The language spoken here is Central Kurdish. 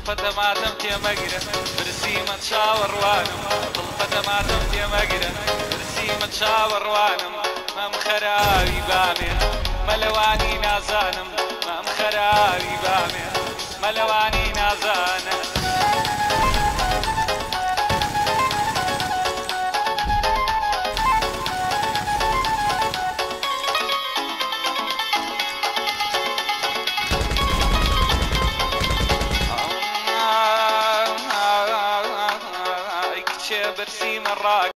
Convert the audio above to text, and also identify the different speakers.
Speaker 1: دڵفەتە ماتەم تێمەگرە برسیمە چاوەڕوانم دڵفەتە ماتەم تێمەگرە برسیمە چاوەڕوانم مەم خەراوی بامێ مەلەوانی نازانم مەم خەراوی بامێ مەلەوانی نازانم برسيم الراق